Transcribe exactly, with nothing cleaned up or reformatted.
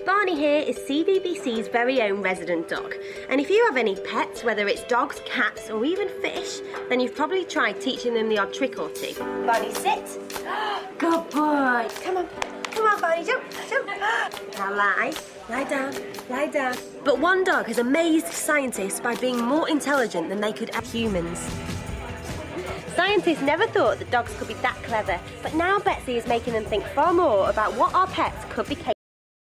Barney here is C B B C's very own resident dog. And if you have any pets, whether it's dogs, cats, or even fish, then you've probably tried teaching them the odd trick or two. Barney, sit. Good boy. Come on. Come on, Barney, jump, jump. Now lie. Lie down. Lie down. But one dog has amazed scientists by being more intelligent than they could as humans. Scientists never thought that dogs could be that clever, but now Betsy is making them think far more about what our pets could be capable of.